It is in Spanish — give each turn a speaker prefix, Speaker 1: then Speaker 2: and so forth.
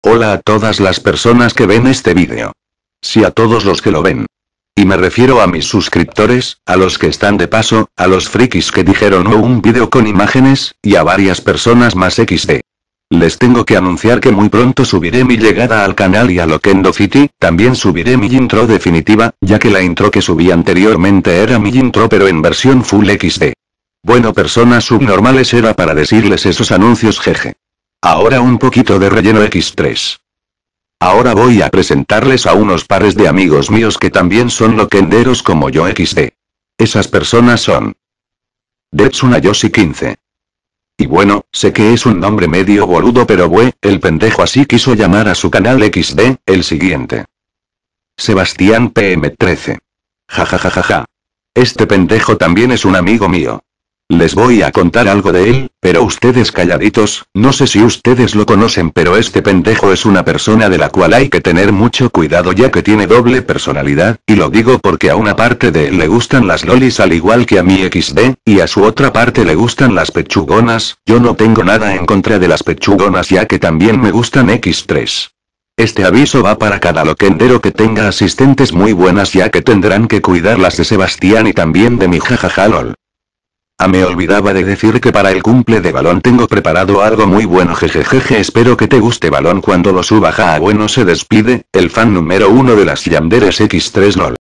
Speaker 1: Hola a todas las personas que ven este vídeo. Sí, a todos los que lo ven. Y me refiero a mis suscriptores, a los que están de paso, a los frikis que dijeron un vídeo con imágenes, y a varias personas más XD. Les tengo que anunciar que muy pronto subiré mi llegada al canal y a Loquendo City, también subiré mi intro definitiva, ya que la intro que subí anteriormente era mi intro pero en versión full XD. Bueno, personas subnormales, era para decirles esos anuncios, jeje. Ahora un poquito de relleno X3. Ahora voy a presentarles a unos pares de amigos míos que también son loquenderos como yo XD. Esas personas son Detsunayoshi 15. Y bueno, sé que es un nombre medio boludo, pero el pendejo así quiso llamar a su canal XD, el siguiente. Sebastián PM13. Jajajajaja. Este pendejo también es un amigo mío. Les voy a contar algo de él, pero ustedes calladitos, no sé si ustedes lo conocen, pero este pendejo es una persona de la cual hay que tener mucho cuidado, ya que tiene doble personalidad, y lo digo porque a una parte de él le gustan las lolis al igual que a mí XD, y a su otra parte le gustan las pechugonas. Yo no tengo nada en contra de las pechugonas, ya que también me gustan X3. Este aviso va para cada loquendero que tenga asistentes muy buenas, ya que tendrán que cuidarlas de Sebastián y también de mi jajaja lol. Me olvidaba de decir que para el cumple de Balón tengo preparado algo muy bueno, jejejeje, espero que te guste Balón cuando lo suba. Bueno, se despide, el fan número 1 de las Yanderes X3 lol.